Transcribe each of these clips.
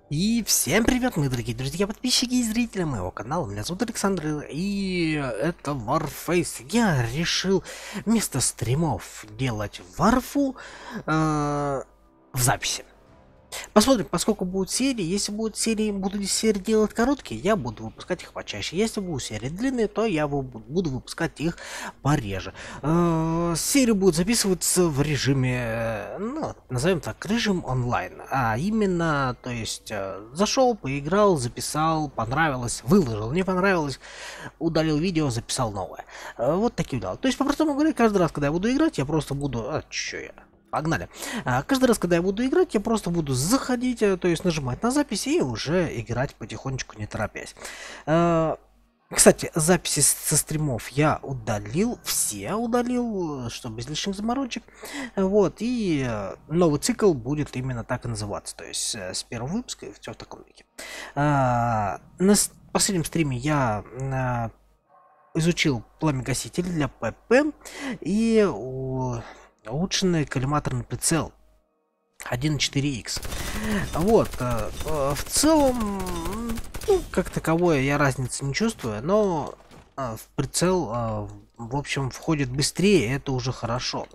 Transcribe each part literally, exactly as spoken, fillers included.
И всем привет, мои дорогие друзья, подписчики и зрители моего канала. Меня зовут Александр, и это Warface. Я решил вместо стримов делать варфу э, в записи. Посмотрим, поскольку будут серии. Если будут серии, буду серии делать короткие, я буду выпускать их почаще. Если будут серии длинные, то я буду выпускать их пореже. Э, серии будут записываться в режиме, ну, назовем так, режим онлайн. А именно, то есть, э, зашел, поиграл, записал, понравилось, выложил, не понравилось, удалил видео, записал новое. Э, вот такие дела. То есть, по-простому говоря, каждый раз, когда я буду играть, я просто буду... А, чё я? Погнали. А, каждый раз, когда я буду играть, я просто буду заходить, то есть нажимать на запись и уже играть потихонечку, не торопясь. А, кстати, записи со стримов я удалил, все удалил, чтобы без лишних заморочек. Вот, и новый цикл будет именно так и называться, то есть с первого выпуска и все в таком духе. А, на последнем стриме я а, изучил пламя-гаситель для ПП и... У... улучшенный коллиматорный прицел один и четыре икс. Вот, э, э, в целом, ну, как таковое я разницы не чувствую, но э, в прицел, э, в общем, входит быстрее, это уже хорошо.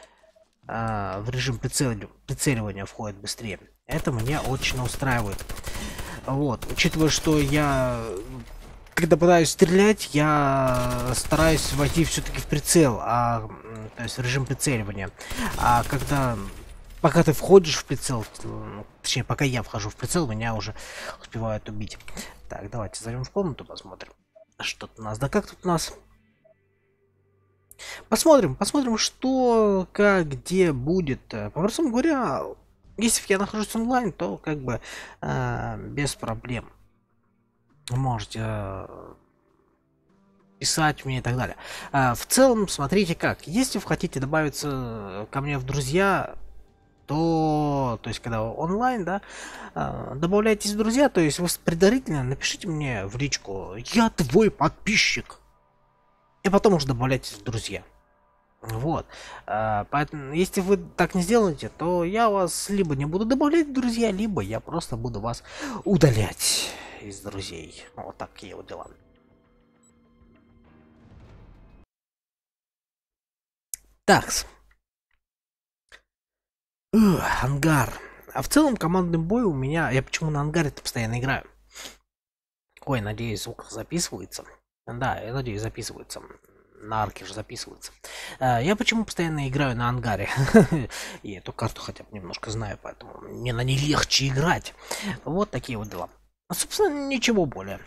Э, в режим прицел... прицеливания входит быстрее. Это меня очень устраивает. Вот, учитывая, что я... Когда пытаюсь стрелять, я стараюсь войти все-таки в прицел, а, то есть в режим прицеливания. А когда, пока ты входишь в прицел, точнее, пока я вхожу в прицел, меня уже успевают убить. Так, давайте зайдем в комнату, посмотрим, что тут у нас. Да как тут у нас? Посмотрим, посмотрим, что, как, где будет. По-простому говоря, если я нахожусь онлайн, то как бы э, без проблем. Можете э, писать мне и так далее. А, в целом, смотрите как. Если вы хотите добавиться ко мне в друзья, то, то есть, когда онлайн, да, э, добавляйтесь в друзья, то есть, вы предварительно напишите мне в личку: я твой подписчик. И потом уже добавляйтесь в друзья. Вот. А, поэтому, если вы так не сделаете, то я вас либо не буду добавлять в друзья, либо я просто буду вас удалять из друзей. Вот такие вот дела. Такс. Ух, ангар. А в целом командный бой у меня... Я почему на ангаре-то постоянно играю? Ой, надеюсь, звук записывается. Да, я надеюсь, записывается. На арке же записывается. А, я почему постоянно играю на ангаре? И эту карту хотя бы немножко знаю, поэтому мне на ней легче играть. Вот такие вот дела. А, собственно, ничего более.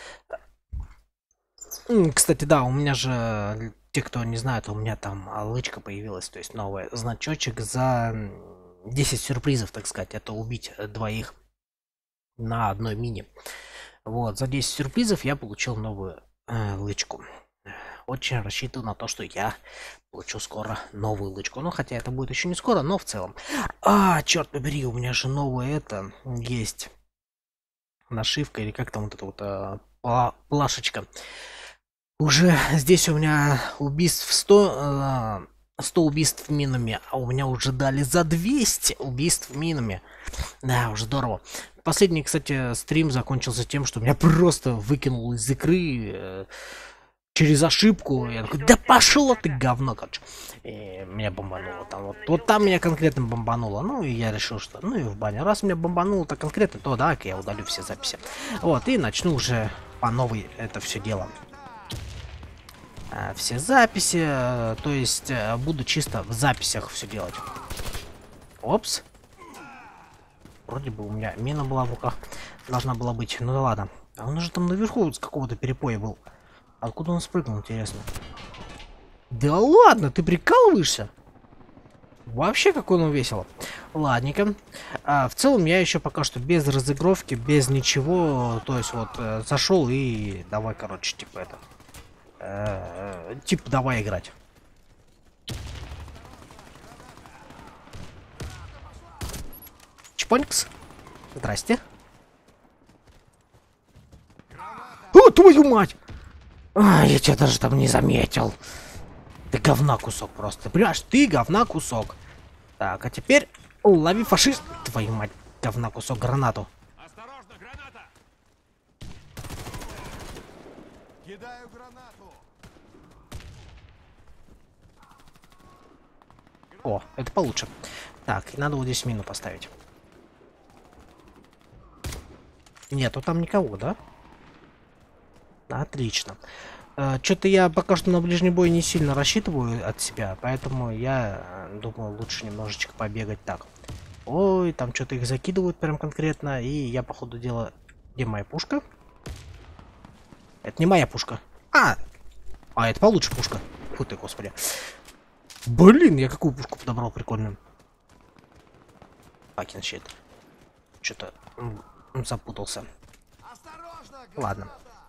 Кстати, да, у меня же, те, кто не знает, у меня там лычка появилась, то есть новый значочек за десять сюрпризов, так сказать. Это убить двоих на одной мини. Вот, за десять сюрпризов я получил новую э, лычку. Очень рассчитываю на то, что я получу скоро новую лычку. Ну, хотя это будет еще не скоро, но в целом. А, черт побери, у меня же новое это есть. Нашивка, или как там вот эта вот а, плашечка. Уже здесь у меня убийств сто, сто убийств минами, а у меня уже дали за двести убийств минами. Да, уже здорово. Последний, кстати, стрим закончился тем, что меня просто выкинул из игры э, через ошибку. Я такой: да пошло ты, говно, короче. И меня бомбануло там. Вот, вот там меня конкретно бомбануло. Ну, и я решил, что ну и в баню. Раз меня бомбануло так конкретно, то да, я удалю все записи. Вот, и начну уже по новой это все дело. А, все записи, то есть буду чисто в записях все делать. Опс. Вроде бы у меня мина была в руках. Должна была быть. Ну да ладно. А он же там наверху с какого-то перепоя был. Откуда он спрыгнул, интересно? Да ладно, ты прикалываешься? Вообще, как он весело. Ладненько. А, в целом, я еще пока что без разыгровки, без ничего. То есть, вот, э, зашел и давай, короче, типа это. Э, э, типа, давай играть. Чпонькс. Здрасте. О, твою мать! А, я тебя даже там не заметил. Ты говна кусок просто. Понимаешь, ты говна кусок. Так, а теперь лови, фашист. Твою мать, говна кусок, гранату. Кидаю гранату. О, это получше. Так, и надо вот здесь мину поставить. Нету там никого, да? Отлично. Что-то я пока что на ближний бой не сильно рассчитываю от себя, поэтому я думаю, лучше немножечко побегать так. Ой, там что-то их закидывают прям конкретно, и я по ходу дела... Где моя пушка? Это не моя пушка. А! А, это получше пушка. Фу ты, господи. Блин, я какую пушку подобрал прикольную. Факин щит. Что-то запутался. Ладно.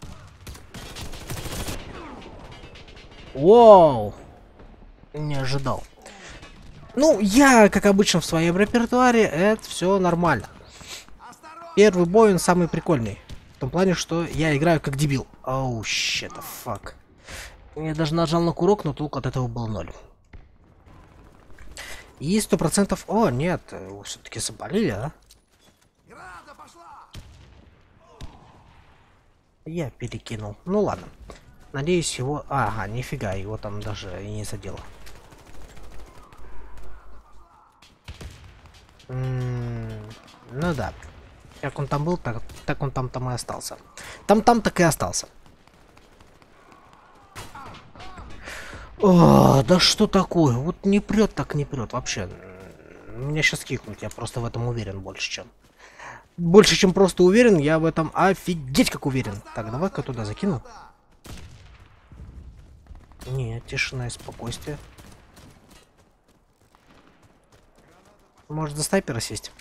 Воу! Не ожидал. Ну, я, как обычно, в своем репертуаре, это все нормально. Первый бой, он самый прикольный. В том плане, что я играю как дебил. Оу, щет, фак. Я даже нажал на курок, но толк от этого был ноль. И сто процентов... О, нет, вы все-таки заболели, а? Я перекинул. Ну ладно. Надеюсь, его... Ага, нифига, его там даже и не задело. М-м, ну да. Как он там был, так, так он там там и остался. Там-там так и остался. О, да что такое? Вот не прет, так не прет. Вообще, меня сейчас кикнут, я просто в этом уверен больше, чем... Больше, чем просто уверен, я в этом офигеть как уверен. Так, давай-ка туда закину. Нет, тишина и спокойствие. Может, за снайпера сесть?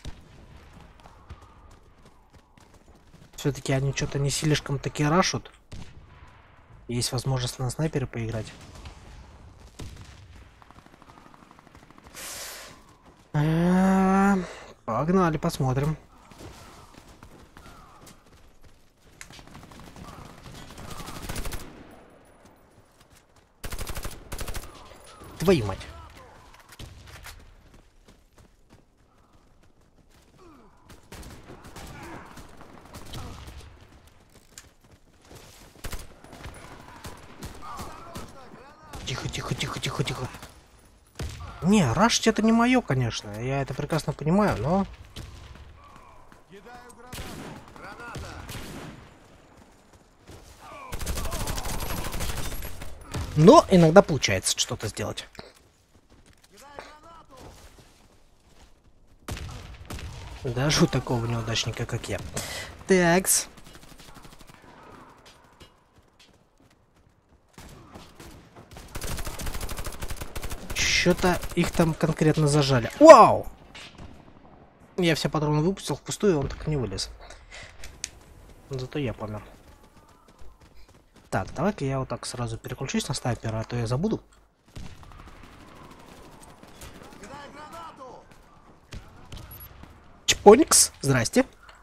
Все-таки они что-то не слишком таки рашут. Есть возможность на снайпере поиграть. Погнали, посмотрим. Твою мать. Тихо, тихо, тихо, тихо, тихо. Не, рашить это не мое, конечно. Я это прекрасно понимаю, но... Но иногда получается что-то сделать. Даже у такого неудачника, как я. Такс. Что-то их там конкретно зажали. Вау! Я все патроны выпустил впустую, он так и не вылез. Зато я помер. Так, давай-ка я вот так сразу переключусь на снайпера, а то я забуду. Чпоникс, здрасте.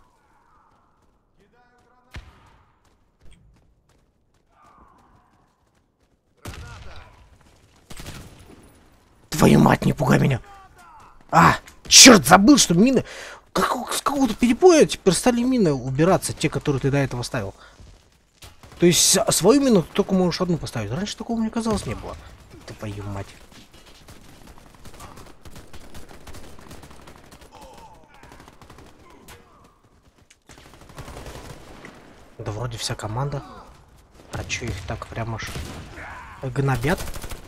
Твою мать, не пугай меня. А, черт, забыл, что мины... Как, с какого-то перепоя теперь стали мины убираться, те, которые ты до этого ставил. То есть свою мину ты только можешь одну поставить. Раньше такого, мне казалось, не было. Твою мать. Да вроде вся команда. А чё их так прям аж гнобят?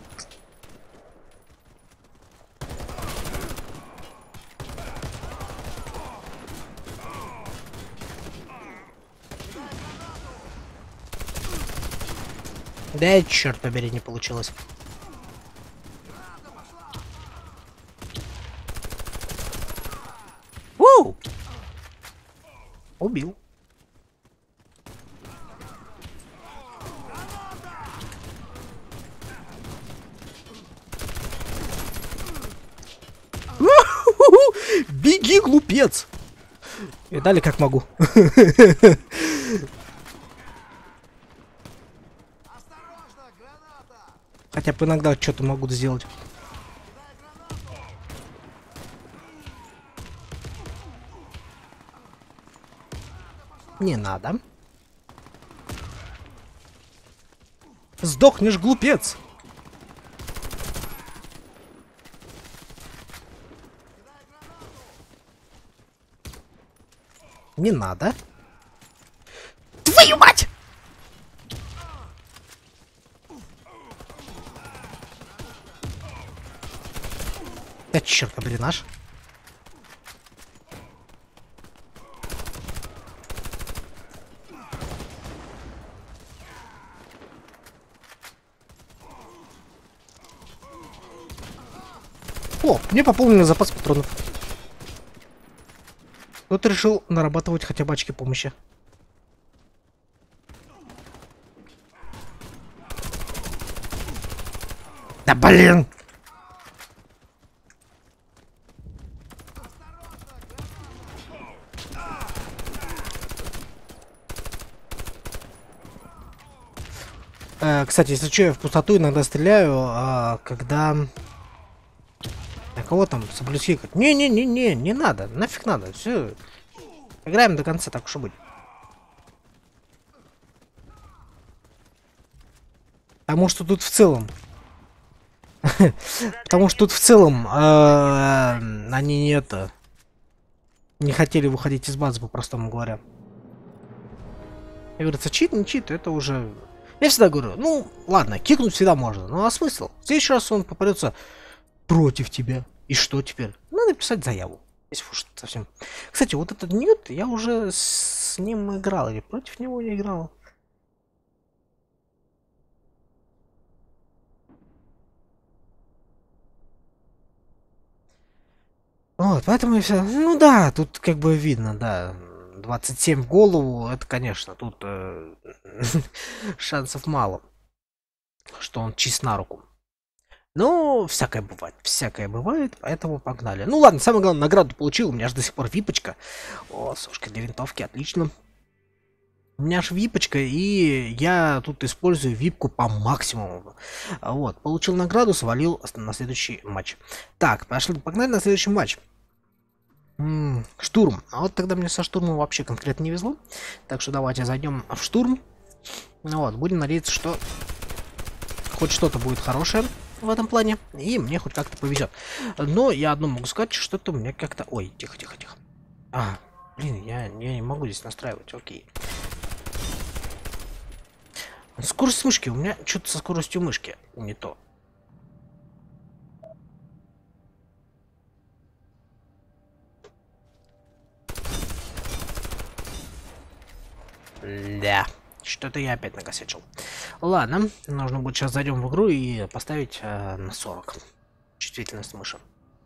Да, черт побери, не получилось. Уу! Убил. Беги, глупец! И дали как могу. Хотя бы иногда что-то могу сделать. Не надо. Сдохнешь, глупец! Не надо. Твою мать! Да черт побери наш. О, мне пополнили запас патронов. Кто-то решил нарабатывать хотя бы очки помощи. Да блин! Э, кстати, если что, я в пустоту иногда стреляю, а когда... На кого там соблюсти? Не-не-не-не, не надо, нафиг надо, все. Играем до конца, так уж и быть. Потому что тут в целом... Потому что тут в целом они не это... Не хотели выходить из базы, по-простому говоря. И говорится, чит, не чит, это уже... Я всегда говорю, ну, ладно, кикнуть всегда можно, ну а смысл? В следующий раз он попадется против тебя. И что теперь? Надо писать заяву. Если уж совсем... Кстати, вот этот Ньют, я уже с ним играл, или против него я играл. Вот, поэтому я все... Ну да, тут как бы видно, да. двадцать семь в голову, это, конечно, тут э, шансов мало, что он чист на руку. Но всякое бывает, всякое бывает, поэтому погнали. Ну ладно, самое главное, награду получил, у меня же до сих пор випочка. О, сушка для винтовки, отлично. У меня же випочка, и я тут использую випку по максимуму. Вот, получил награду, свалил на следующий матч. Так, пошли, погнали на следующий матч. М-м, штурм. А вот тогда мне со штурмом вообще конкретно не везло. Так что давайте зайдем в штурм. Ну вот, будем надеяться, что хоть что-то будет хорошее в этом плане, и мне хоть как-то повезет. Но я одно могу сказать, что-то мне как-то... Ой, тихо, тихо, тихо. А, блин, я, я не могу здесь настраивать, окей. Скорость мышки, у меня что-то со скоростью мышки не то. Да, что-то я опять накосячил. Ладно, нужно будет сейчас зайдем в игру и поставить э, на сорок чувствительность мыши.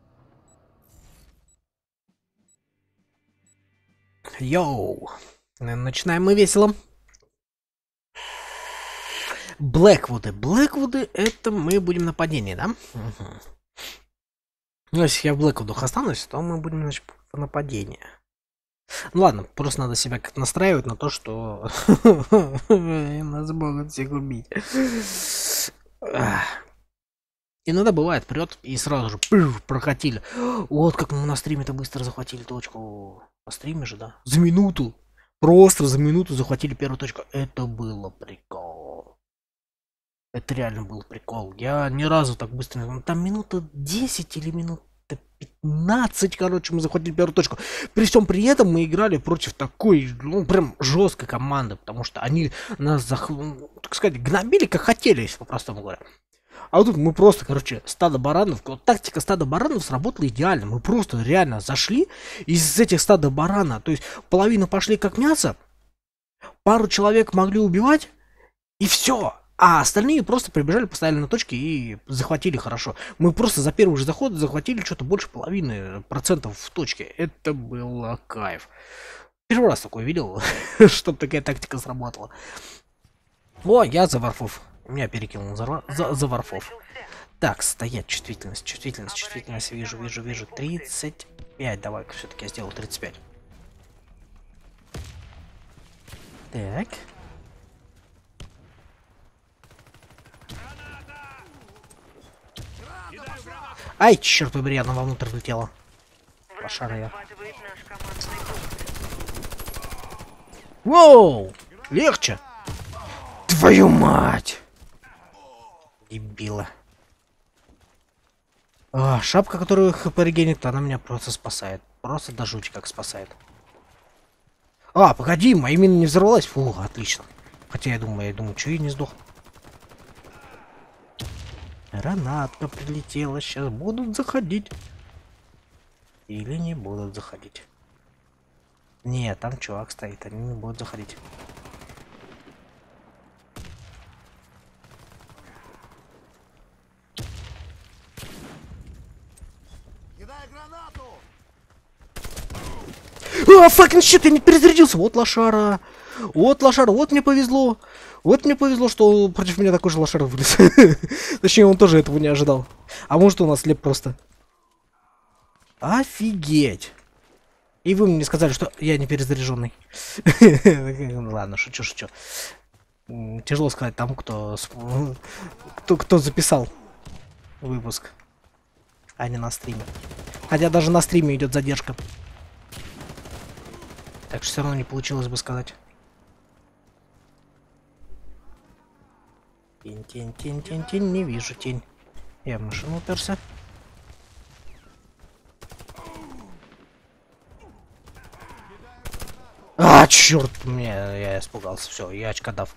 Йоу, начинаем мы весело. Блэквуды. Блэквуды это мы будем нападение, да? Угу. Ну, если я в Блэквудах останусь, то мы будем, значит, по нападению. Ну ладно, просто надо себя как-то настраивать на то, что нас могут всех убить. Иногда бывает, прет и сразу же прокатили. Вот как мы на стриме-то быстро захватили точку. На стриме же, да? За минуту. Просто за минуту захватили первую точку. Это было прикол. Это реально был прикол. Я ни разу так быстро... Там минута десять или минута пятнадцать, короче, мы захватили первую точку. При всем при этом мы играли против такой, ну, прям жесткой команды, потому что они нас, зах... так сказать, гнобили, как хотели, если по-простому говоря. А вот тут мы просто, короче, стадо баранов, вот тактика стада баранов сработала идеально. Мы просто реально зашли из этих стада барана, то есть половину пошли как мясо, пару человек могли убивать, и все. А остальные просто прибежали, поставили на точки и захватили хорошо. Мы просто за первый же заход захватили что-то больше половины процентов в точке. Это было кайф. Первый раз такое видел, чтобы такая тактика сработала. О, я за варфов. Меня перекинул за, за, за варфов. Так, стоять, чувствительность, чувствительность, чувствительность. Вижу, вижу, вижу. тридцать пять. Давай-ка все-таки я сделал тридцать пять. Так. Ай, черт побери, она вовнутрь влетела. Лошара я. Воу! Легче! Твою мать! Дебила. А, шапка, которую хп регенит, она меня просто спасает. Просто до жути как спасает. А, погоди, моя мина не взорвалась. Фу, отлично. Хотя я думаю, я думаю, что я не сдох. Гранатка прилетела. Сейчас будут заходить. Или не будут заходить. Нет, там чувак стоит. Они не будут заходить. А, факин щит, я не перезарядился. Вот лошара. Вот лошара, вот мне повезло. Вот мне повезло, что против меня такой же лошара вылез. Точнее, он тоже этого не ожидал. А может, у нас слеп просто. Офигеть. И вы мне сказали, что я не перезаряженный. Ладно, шучу, шучу. Тяжело сказать тому, кто, кто, кто записал выпуск, а не на стриме. Хотя даже на стриме идет задержка. Так что все равно не получилось бы сказать. Тень, тень, тень, тень, тень, не вижу тень. Я в машину уперся. А, черт, мне я испугался, все, я очкодав.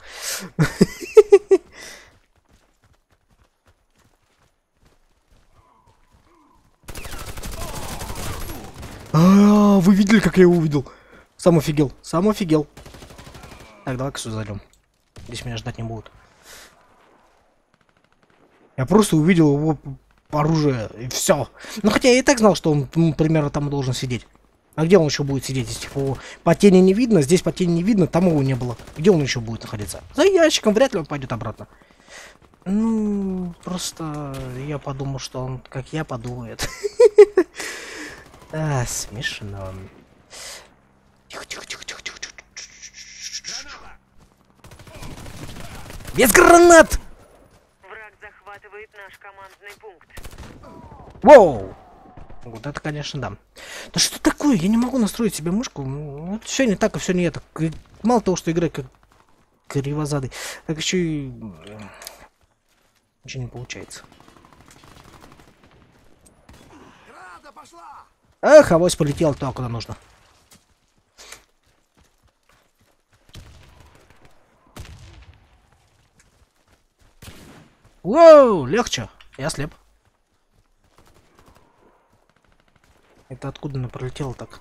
А, вы видели, как я его увидел? Сам офигел, сам офигел. Так, давай-ка сюда зайдем. Здесь меня ждать не будут. Я просто увидел его оружие, и все. Ну, хотя я и так знал, что он, ну, примерно там должен сидеть. А где он еще будет сидеть, если типа, его по тени не видно, здесь по тени не видно, там его не было. Где он еще будет находиться? За ящиком вряд ли он пойдет обратно. Ну, просто я подумал, что он, как я, подумает. А, смешно. Тихо, тихо, тихо, тихо, тихо. Без гранат! Враг захватывает наш командный пункт. Воу! Вот это, конечно, да. Да что такое? Я не могу настроить себе мышку. Ну, все не так, и все не это. Мало того, что играть как кривозадый, так еще и ничего не получается. Эх, авось полетел туда, куда нужно. Воу, легче. Я слеп. Это откуда она пролетела так?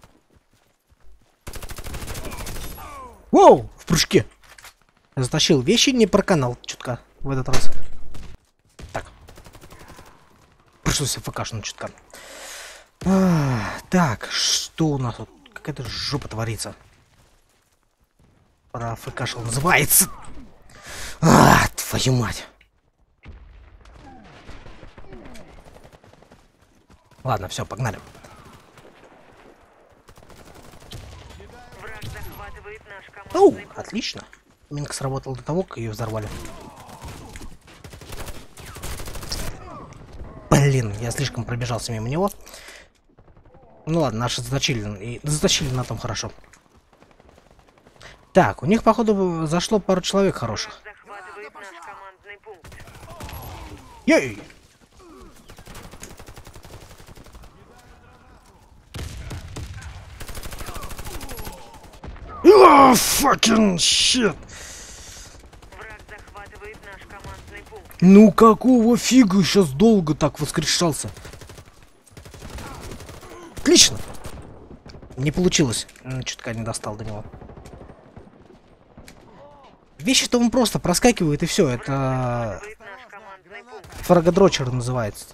Воу, в прыжке. Я затащил вещи, не проканал чутка в этот раз. Так. Пришлось АФКшнуть чутка. А, так, что у нас тут? Какая-то жопа творится. Про АФКшил называется. А, твою мать. Ладно, все, погнали. Враг захватывает наш командный Оу, пункт. отлично. Минка сработала до того, как ее взорвали. Блин, я слишком пробежался мимо него. Ну ладно, наши заточили. И заточили на том хорошо. Так, у них, походу, зашло пару человек хороших. Враг захватывает наш командный пункт. Ей! Oh, fucking shit! Враг захватывает наш командный пункт. Ну какого фига сейчас долго так воскрешался? Отлично! Не получилось. Чутка не достал до него. Вещи-то он просто проскакивает и все. Это Захватывает наш командный пункт. фрагодрочер называется.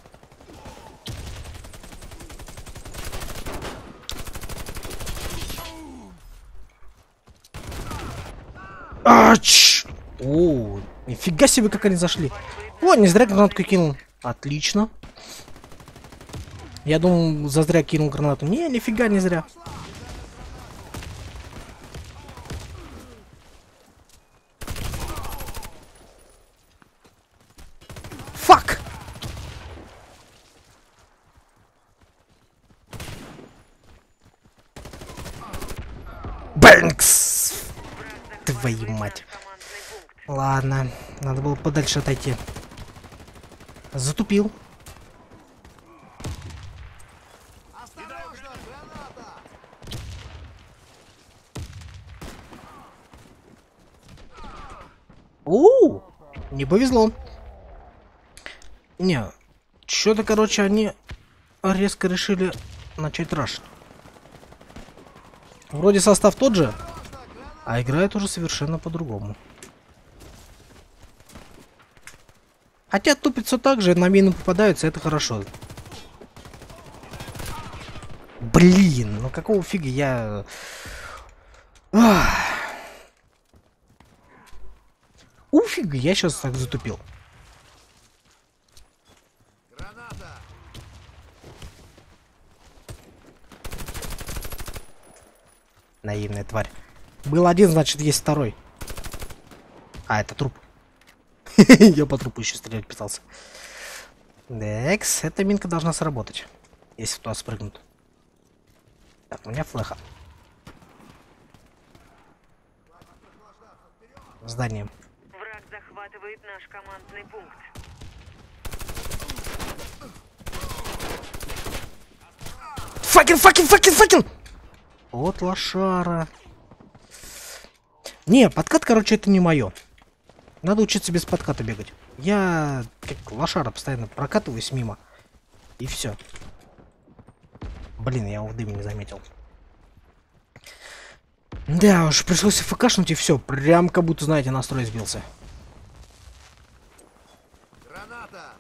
Ач! О, нифига себе, как они зашли. О, не зря гранатку кинул. Отлично. Я думал, зазря кинул гранату. Не, нифига не зря. Фак! Бэнкс! Твою мать. Командный пункт. Ладно, надо было подальше отойти. Затупил. У, не повезло. Не, что-то, короче, они резко решили начать рашить. Вроде состав тот же, а играет уже совершенно по-другому. Хотя тупит все так же, на мину попадаются, это хорошо. Блин, ну какого фига я... Ах. Уфига, я сейчас так затупил. Наивная тварь. Был один, значит, есть второй. А, это труп. Я по трупу еще стрелять пытался. Декс, эта минка должна сработать. Если туда спрыгнут. Так, у меня флеха. Здание. Враг захватывает наш командный пункт. Факин, факин, факин, факин! Вот лошара. Не, подкат, короче, это не мое. Надо учиться без подката бегать. Я, как лошара, постоянно прокатываюсь мимо. И все. Блин, я его в дыме не заметил. Да уж, пришлось фкшнуть и все. Прям как будто, знаете, настрой сбился. Граната!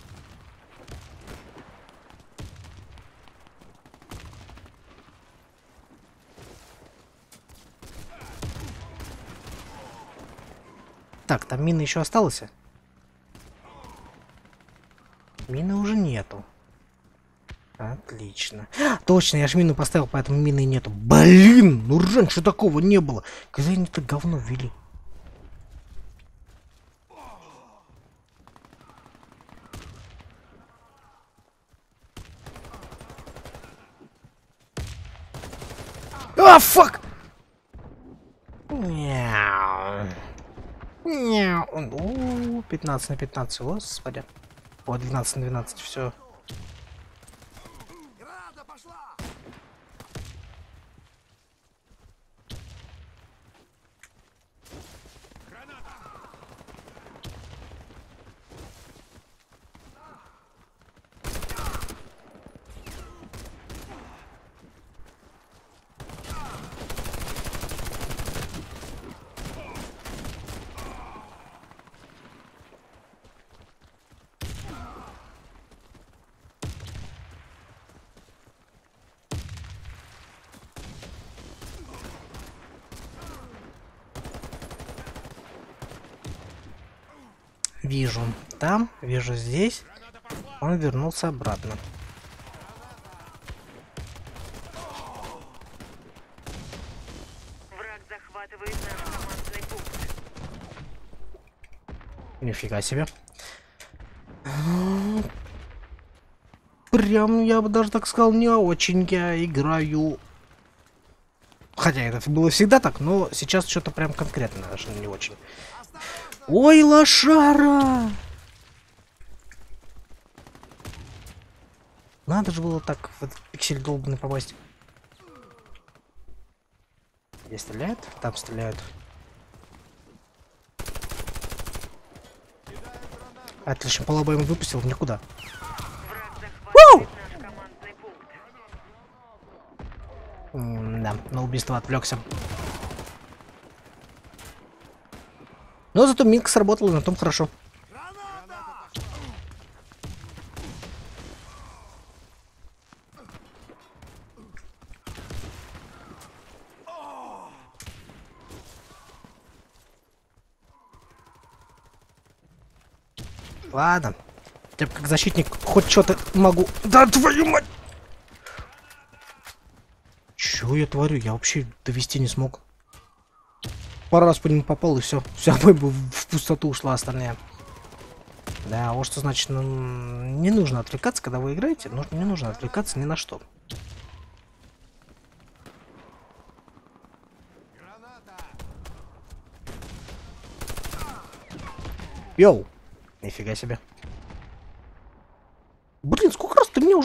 Так, там мины еще осталось? Мины уже нету. Отлично. Точно, я ж мину поставил, поэтому мины нету. Блин, ну раньше такого не было. Когда они это говно ввели? А, фак! Мяу. Мяу. У, пятнадцать на пятнадцать, господи. О, двенадцать на двенадцать, все. Граната пошла! Вижу там, вижу здесь. Он вернулся обратно. Враг захватывает наш командный пункт. Нифига себе. Прям, я бы даже так сказал, не очень я играю. Хотя это было всегда так, но сейчас что-то прям конкретно даже не очень. Ой, лошара! Надо же было так в этот пиксель долбанный попасть. Где стреляют? Там стреляют. Отлично, полобаем выпустил в никуда. Враг захватывает наш командный пункт. М, да, на убийство отвлекся. Но зато минка сработала, на том хорошо. Ладно. Я как защитник хоть что-то могу. Да твою мать! Чё я творю? Я вообще довести не смог. Пару раз по нему попал и все. Вся бомба в пустоту ушла остальная. Да, вот что значит, ну, не нужно отвлекаться, когда вы играете. Ну, не нужно отвлекаться ни на что. Йоу! Нифига себе.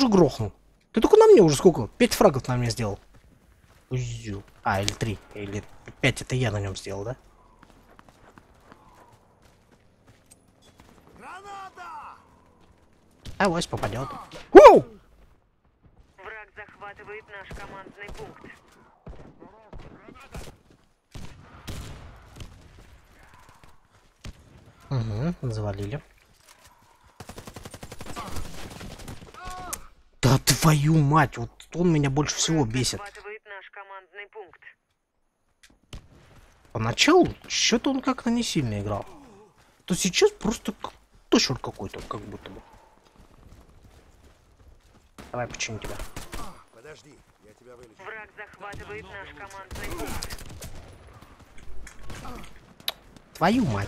уже грохнул. Ты только на мне уже сколько? Пять фрагов на мне сделал. Узю. А, или три. Или пять это я на нем сделал, да? Граната! А вось попадет. Воу! Враг захватывает наш командный пункт. Угу, завалили. Да твою мать, вот он меня больше всего бесит. Захватывает наш командный пункт. Поначалу что-то он как-то не сильно играл. То сейчас просто тошер какой-то, как будто бы. Давай починю тебя. Подожди, я тебя вылечу. Враг захватывает наш командный пункт. Твою мать.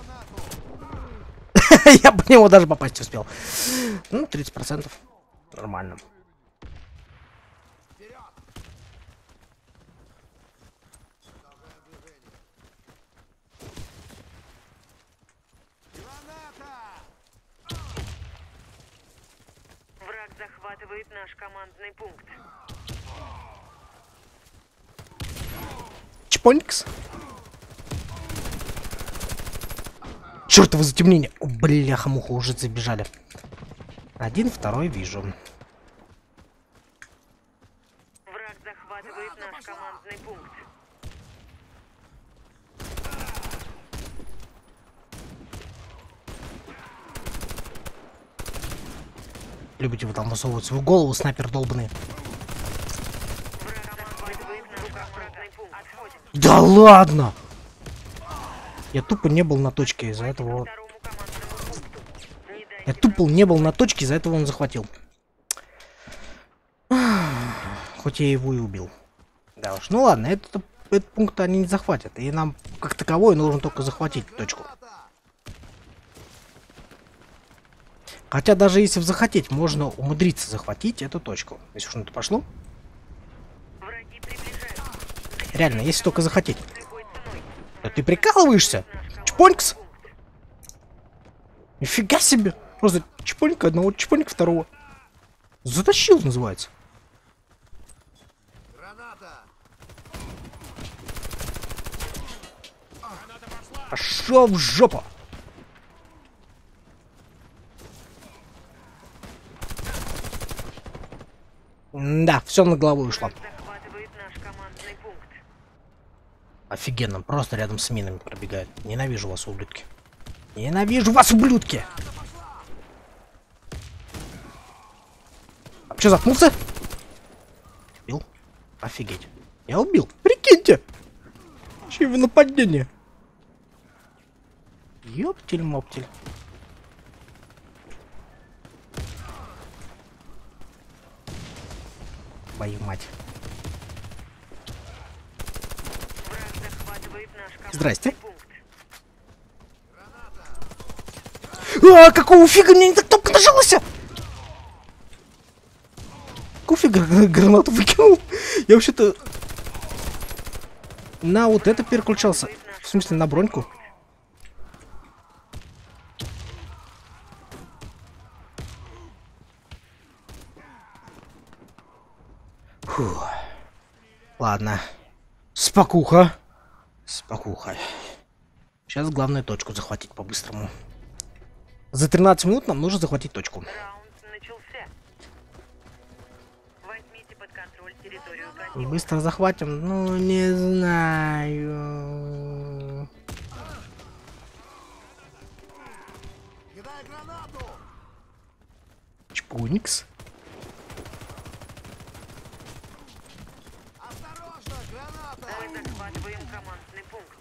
Я по нему даже попасть успел. Ну, тридцать процентов. Нормально. Вперед! Продолжаем движение. Граната! Враг захватывает наш командный пункт. Чпонькс. Чёртово затемнение. О, бляха-муха, уже забежали. Один, второй вижу. Враг захватывает наш командный пункт. Любите вы там высовывать свою голову, снайпер долбаный. Враг захватывает наш командный пункт. Отходим. Да ладно! Я тупо не был на точке, из-за этого... Второму командному пункту. Не дайте Я тупо не был на точке, из-за этого он захватил. Хоть я его и убил. Да уж, ну ладно, этот, этот пункт они не захватят. И нам, как таковой, нужно только захватить точку. Хотя даже если захотеть, можно умудриться захватить эту точку. Если уж на это пошло. враги приближаются. Реально, если только захотеть. Любой ценой. Да ты прикалываешься? Чпонькс? Нифига себе! Просто чпонька одного, чпонька второго. Затащил, называется. Граната! Пошел в жопу! Да, все на голову ушло. Захватывает наш командный пункт. Офигенно, просто рядом с минами пробегает. Ненавижу вас, ублюдки. Ненавижу вас, ублюдки! А что, заткнулся? Убил? Офигеть. Я убил. Прикиньте! Че вы нападение? Ёптель-моптель. Твою мать. Враг захватывает наш командный Здрасте. пункт. А, какого фига мне не так кнопка нажалась? Какого фига гр- гранату выкинул? Я вообще-то на вот это переключался. В смысле, на броньку. Фух. Ладно. Спокуха. Спокуха. Сейчас главную точку захватить по-быстрому. За тринадцать минут нам нужно захватить точку. Раунд начался. Возьмите под контроль территорию противника. Быстро захватим? Ну, не знаю. Кидай гранату! Чпуникс. Осторожно, граната! Мы захватываем командный пункт.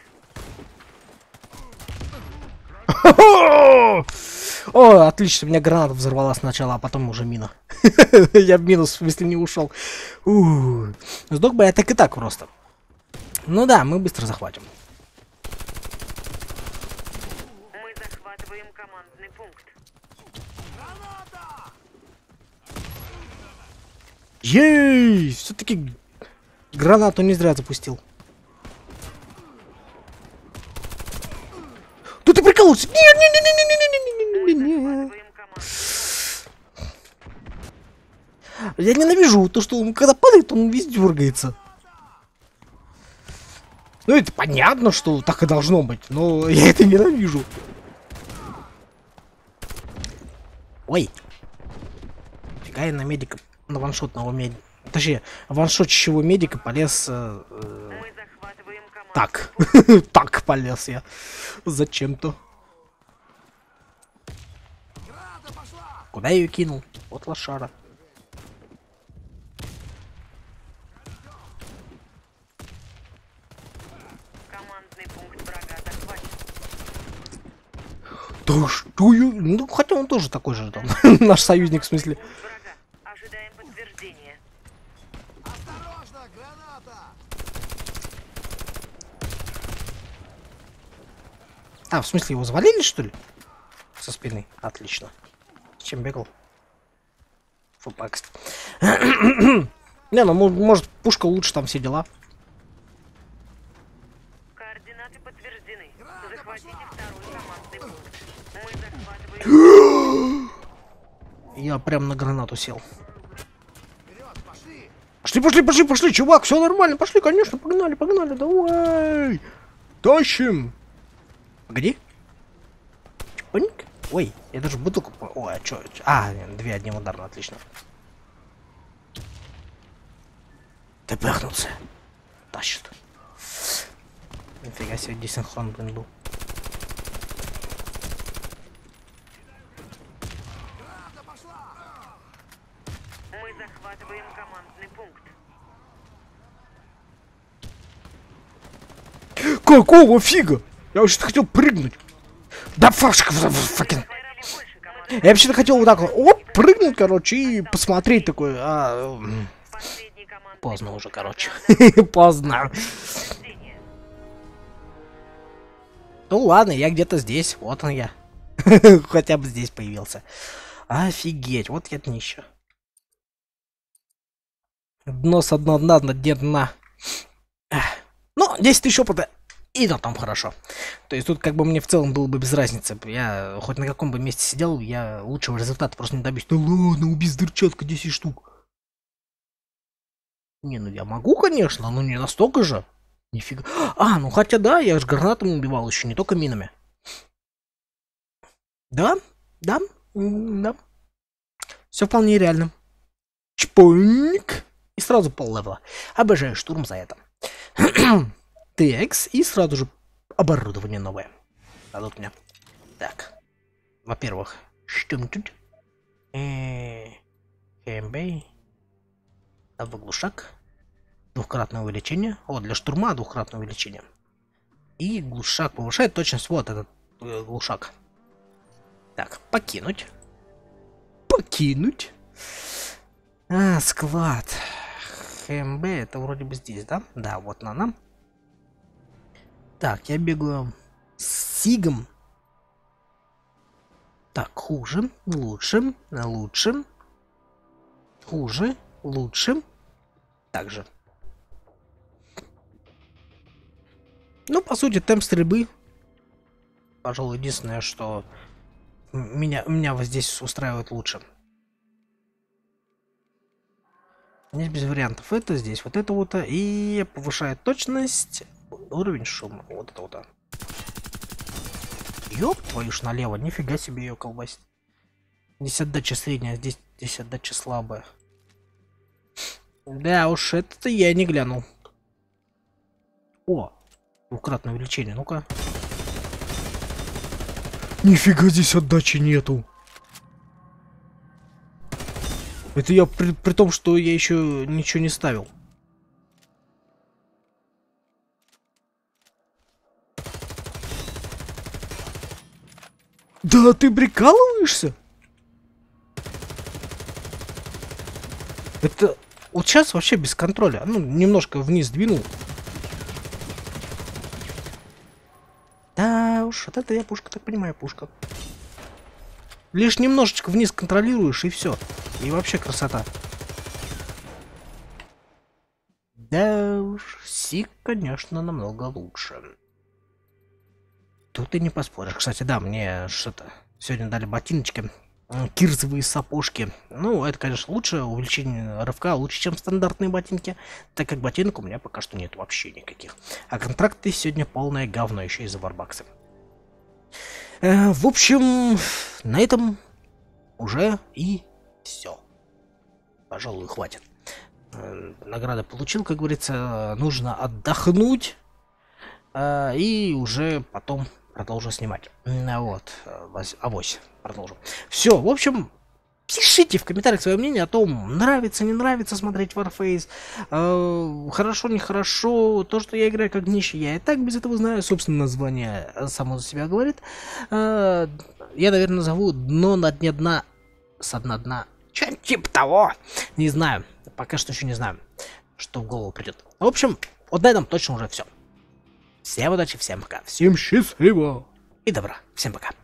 О, отлично, у меня граната взорвалась сначала, а потом уже мина. Я в минус, в смысле, не ушел. Сдох бы я так и так просто. Ну да, мы быстро захватим. Мы захватываем командный пункт. Граната! Ей! Все-таки гранату не зря запустил. Тут ты прикололся! Нет, нет, нет, нет, нет, нет, нет, нет, нет, нет. Захватываем командный Я ненавижу то, что он когда падает, он весь дергается. Ну это понятно, что так и должно быть, но я это ненавижу. Ой. Фига я на медика, на ваншотного медика. Точнее, ваншотчего медика полез... Э, э, Мы захватываем команду. так. Так полез я. Зачем-то. Граната пошла! Куда я ее кинул? Вот лошара. Командный пункт врага захвачен. Да что я... Ну, хотя он тоже такой же там. Наш союзник, в смысле. Пункт врага. Ожидаем подтверждения. Осторожно, граната! А, в смысле, его завалили, что ли? Со спины. Отлично. С чем бегал? Фупакст. Не, ну, мо- может, пушка лучше, там все дела. Координаты подтверждены. Захватите второй командный пункт. Мы захватываем... Я прям на гранату сел. Вперед, пошли! Пошли, пошли, пошли, пошли, чувак, все нормально, пошли, конечно, погнали, погнали, давай. Тащим. Погоди. Чпоньк. Ой, я даже бутылку... по- Ой, а чё? чё- А, нет, две одним ударом, отлично. Ты пыхнулся. Тащит. Нифига себе, десинхрон, блин, был. Граната пошла! Мы захватываем командный пункт. Какого фига? Я вообще-то хотел прыгнуть. Да фашка, факин. Захватили больше командных. Я вообще-то хотел вот так вот, оп, прыгнуть, короче, и посмотреть такой, а... м, Последний командный Поздно пункт уже, короче. врага. Поздно. Подтверждение. Ну ладно, я где-то здесь, вот он я. Хотя бы здесь появился. Офигеть, вот я днище. Дно с одного дна на дне дна. Эх. Ну, десять тысяч опыта, и на том хорошо. То есть тут как бы мне в целом было бы без разницы. Я хоть на каком бы месте сидел, я лучшего результата просто не добьюсь. Да ладно, убей дырчатка десять штук. Не, ну я могу, конечно, но не настолько же. Нифига. А, ну хотя да, я же гранатами убивал еще, не только минами. Да, да, м, да. Все вполне реально. Чпоньк. И сразу пол левела. Обожаю штурм за это. Текс. И сразу же оборудование новое. Дадут мне. Так. Во-первых, что мы тут? Хэмбэй. Глушак. Двухкратное увеличение. О, для штурма двухкратное увеличение. И глушак повышает точность. Вот этот э, глушак. Так, покинуть. Покинуть. А, склад. ХМБ это вроде бы здесь, да? Да, вот на нам. Так, я бегаю с Сигом. Так, хуже, лучше, лучше. Хуже, лучше. Также. Ну, по сути, темп стрельбы. Пожалуй, единственное, что меня, меня вот здесь устраивает лучше. Здесь без вариантов. Это здесь вот это вот. И повышает точность. Уровень шума. Вот это вот. Ёб твою ж налево. Нифига себе ее колбасит. Здесь отдача средняя, здесь, здесь отдача слабая. Да уж, это я не глянул. О, двукратное увеличение, ну-ка. Нифига здесь отдачи нету. Это я при, при том, что я еще ничего не ставил. Да ты прикалываешься? Это вот сейчас вообще без контроля. Ну, немножко вниз двинул. Да уж, вот это я пушка, так понимаю, пушка. Лишь немножечко вниз контролируешь и все. И вообще красота. Да уж, Сик, конечно, намного лучше. Тут и не поспоришь. Кстати, да, мне что-то сегодня дали ботиночки кирзовые сапожки. Ну, это, конечно, лучше, увеличение рывка лучше, чем стандартные ботинки, так как ботинок у меня пока что нет вообще никаких. А контракты сегодня полное говно, еще и за варбаксы. Э, в общем, на этом уже и все. Пожалуй, хватит. Э, награда получил, как говорится, нужно отдохнуть. Э, и уже потом продолжу снимать. Вот, авось продолжу. Все, в общем, пишите в комментариях свое мнение о том, нравится, не нравится смотреть Warface, э, хорошо, нехорошо, то, что я играю как нищий, я и так без этого знаю, собственно, название само за себя говорит. Э, я, наверное, назову «Дно на дне дна» со дна дна, что-нибудь типа того, не знаю, пока что еще не знаю, что в голову придет. В общем, вот на этом точно уже все. Всем удачи, всем пока, всем счастливо и добра, всем пока.